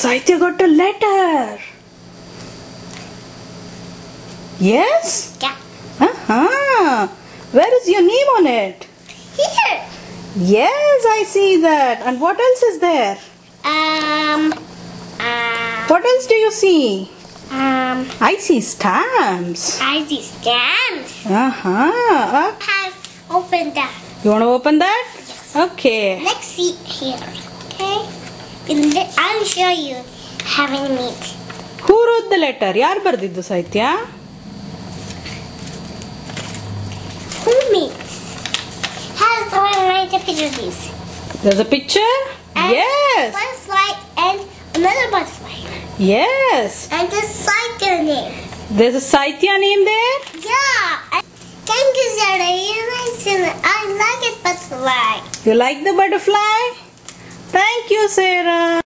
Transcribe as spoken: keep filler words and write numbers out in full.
Sahitya got a letter. Yes? Yeah. Uh-huh. Where is your name on it? Here. Yes, I see that. And what else is there? Um. Uh, What else do you see? um. I see stamps. I see stamps. Uh-huh. Uh, Have opened that. you want to open that? Okay. Let's see here. Okay. And then I'll show you having meat. Who wrote the letter? ಯಾರು ಬರ್ದಿದ್ದು ಸೈತ್ಯ? Who meat? Have someone write a picture of these. There's a picture? And Yes. butterfly and another butterfly. Yes. And the Sahitya name. There's a Sahitya name there? Yeah. And thank you, Sarah. You like it. I like it, butterfly. You like the butterfly? Thank you, Sarah.